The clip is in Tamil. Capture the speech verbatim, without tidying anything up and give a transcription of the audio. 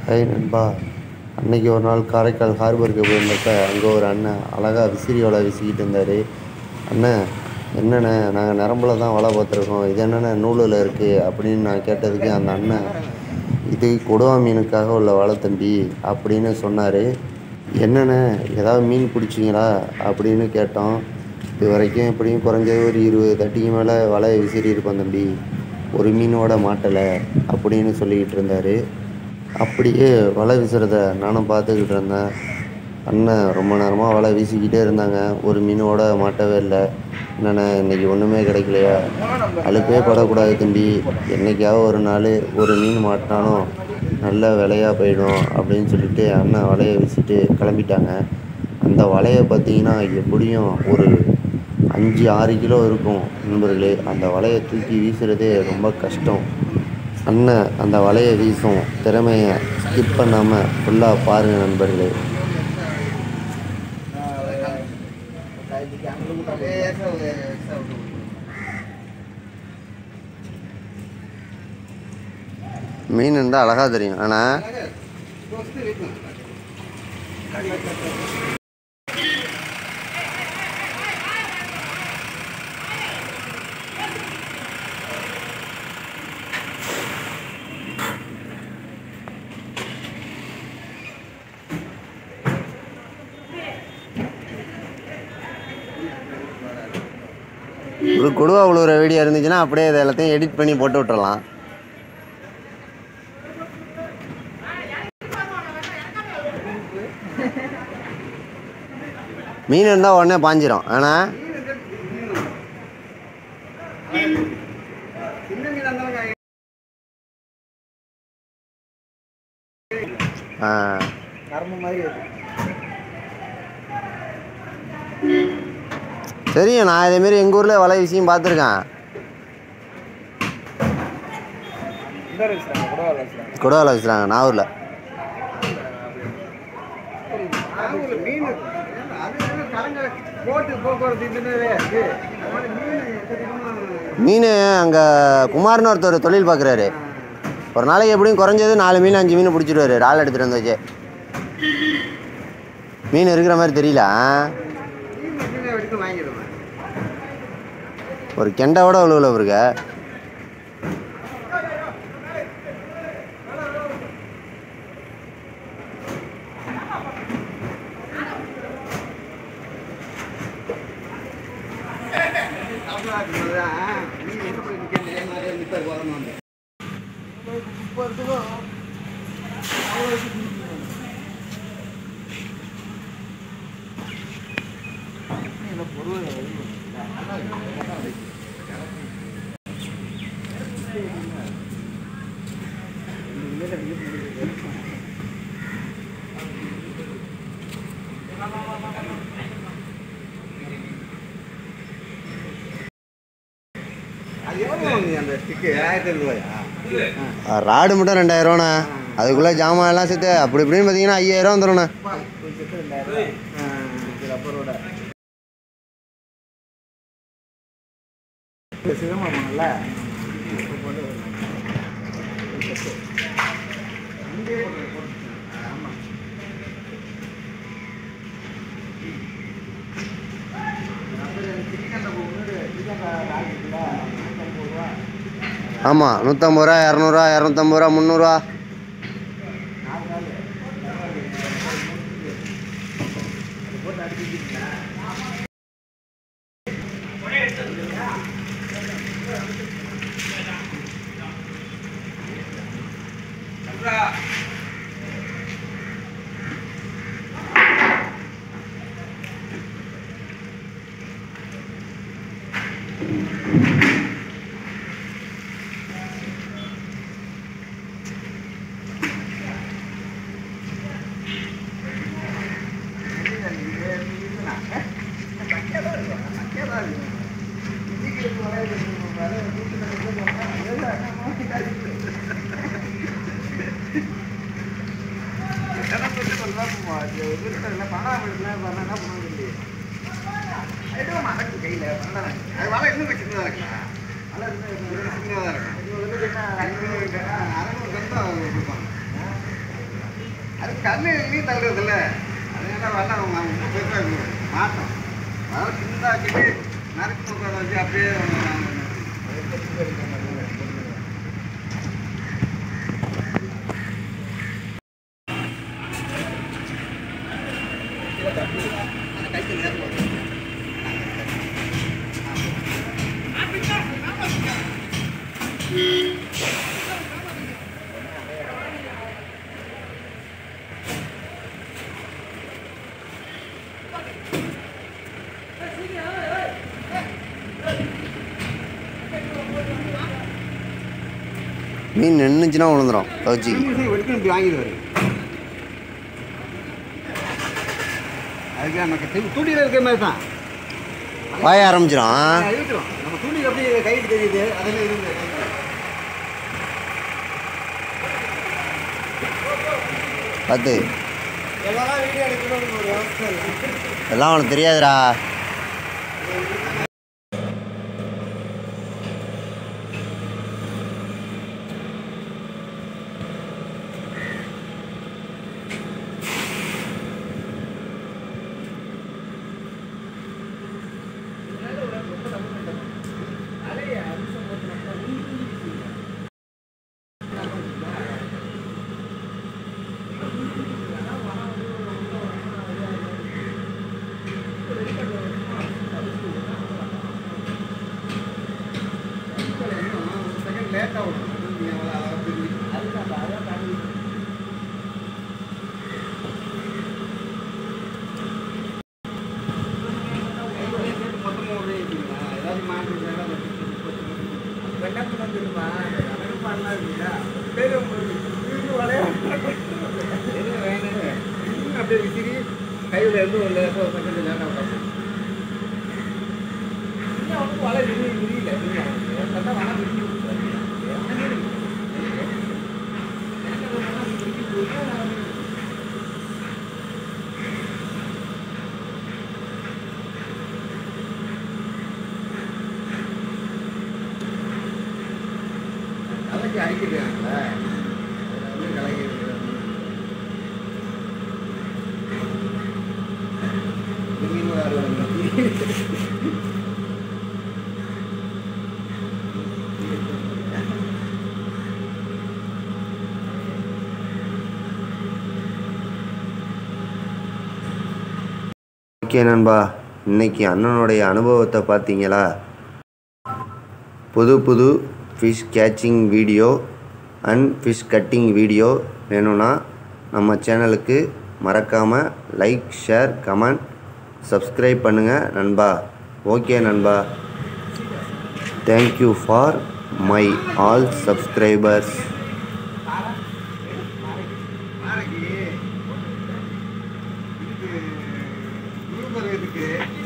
ஹாய் நண்பா. அன்னைக்கு ஒரு நாள் காரைக்கால் ஹார்பருக்கு போயிருந்தப்ப அங்கே ஒரு அண்ணன் அழகாக விசிறி வலை வீசிக்கிட்டு இருந்தார். அண்ணன், என்னண்ணே, நாங்கள் நரம்பில் தான் வலை பார்த்துருக்கோம், இது என்னென்ன நூலில் இருக்குது அப்படின்னு நான் கேட்டதுக்கு அந்த அண்ணன், இது கொடுவா மீனுக்காக உள்ள வலை தம்பி அப்படின்னு சொன்னார். என்னண்ணே, ஏதாவது மீன் பிடிச்சிங்களா அப்படின்னு கேட்டோம். இது வரைக்கும் எப்படியும் குறைஞ்சது ஒரு இருபது தட்டிக்கு மேலே வலையை விசிறி இருப்போம் தம்பி, ஒரு மீனோட மாட்டலை அப்படின்னு சொல்லிக்கிட்டு இருந்தார். அப்படியே வலை வீசுறத நானும் பார்த்துக்கிட்டு இருந்தேன். அண்ணன் ரொம்ப நேரமாக வலை வீசிக்கிட்டே இருந்தாங்க, ஒரு மீனோட மாட்டவே இல்லை. என்னென்ன, இன்றைக்கி ஒன்றுமே கிடைக்கலையா? அலுப்பே படக்கூடாது தம்பி, என்றைக்காவது ஒரு நாள் ஒரு மீன் மாட்டினாலும் நல்ல விலையாக போயிடும் அப்படின்னு சொல்லிட்டு அண்ணன் வலையை வீசிட்டு கிளம்பிட்டாங்க. அந்த வலையை பார்த்தீங்கன்னா எப்படியும் ஒரு அஞ்சு ஆறு கிலோ இருக்கும் நண்பர்களே. அந்த வலையை தூக்கி வீசுகிறதே ரொம்ப கஷ்டம். அண்ணன் அந்த வலையை வீசும் திறமையை ஸ்கிப் பண்ணாமல் ஃபுல்லாக பாருங்கள் நண்பர்களே. மீன் இருந்தால் அழகாக தெரியும். ஆனால் ஒரு கொடுவா உழுவுற வீடியோ இருந்துச்சுன்னா அப்படியே இதை எல்லாத்தையும் எடிட் பண்ணி போட்டு விட்டுறலாம். மீன் இருந்தால் உடனே பாஞ்சிரும். ஆனால் ஆ தெரியும், நான் இதேமாரி எங்கள் ஊரில் வலை விஷயம் பார்த்துருக்கேன். கொடுவா வலை வச்சுருக்காங்க நாகூரில். மீன் அங்கே குமார்னு ஒருத்தர் தொழில் பார்க்குறாரு. ஒரு நாளைக்கு எப்படியும் குறைஞ்சது நாலு மீன் அஞ்சு மீன் பிடிச்சிடுவாரு ரால் எடுத்துகிட்டு வந்து வச்சு. மீன் இருக்கிற மாதிரி தெரியல. ஒரு கெண்டாவோட உழுவில் இருக்க. ராடு மட்டும் ரெண்டாயிரம் ரூபாண்ணா, அதுக்குள்ளே ஜாமான் எல்லாம் சேர்த்து அப்படி இப்படின்னு பார்த்தீங்கன்னா ஐயாயிரம் வந்துடும்ண்ணா. ஆமாம், நூற்றம்பது ரூபா, இரநூறுவா, இரநூத்தம்பது ரூபா, முந்நூறுரூவா. அது கண்ணு நீ தள்ளுறதில்ல அது என்ன வேண்டாம் அவங்க ரொம்ப பெருசாக இருக்குது மாற்றம் அதாவது சின்னதாக்கிட்டு நறுக்கு முக்கால் வச்சு அப்படியே மீன் நின்றுச்சுன்னா விழுந்துடும் கவுச்சி இப்படி வாங்கிடுவாரு அதுக்கு நமக்கு தூண்டியில் இருக்கிற மாதிரி தான் வாய ஆரம்பிச்சிடும் இழுக்கிறோம் நம்ம தூண்டில் எப்படி கைட்டு தெரியுது அதில் இருந்து பார்த்து எல்லாம் வீடியோ எடுக்கணும்னு ஒரு அவசியம் இல்லை எல்லாம் உனக்கு தெரியாதுடா லேட்டாக விடும் அப்படியே விசிறி கையில் இருந்து ஒரு லேட்டாக செகண்ட் லேட்டாக விட்டாங்க வலை விரி விரியல பார்த்தா வலை விரிஞ்சு கலைக்கு அடிக்கிறாங்களா வந்து கலைக்கு ஓகே நண்பா, இன்னைக்கு அண்ணனுடைய அனுபவத்தை பார்த்தீங்களா? புது புது fish catching video and fish cutting video வேணும்னா நம்ம சேனலுக்கு மறக்காமல் லைக், ஷேர், கமெண்ட், சப்ஸ்கிரைப் பண்ணுங்கள் நண்பா. ஓகே நண்பா, thank you for my all subscribers. இதுக்கு